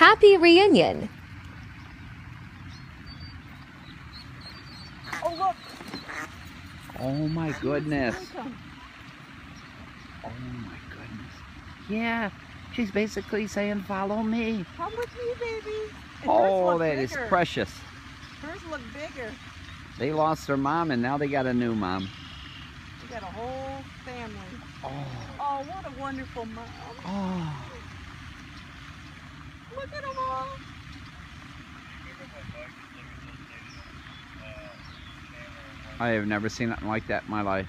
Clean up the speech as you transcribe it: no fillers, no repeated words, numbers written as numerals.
Happy reunion! Oh, look! Oh my goodness. Oh my goodness. Yeah, she's basically saying, follow me. Come with me, baby. And Oh, that is precious. Hers look bigger. They lost their mom and now they got a new mom. We got a whole family. Oh. Oh, what a wonderful mom. Oh. Look at them all. I have never seen nothing like that in my life.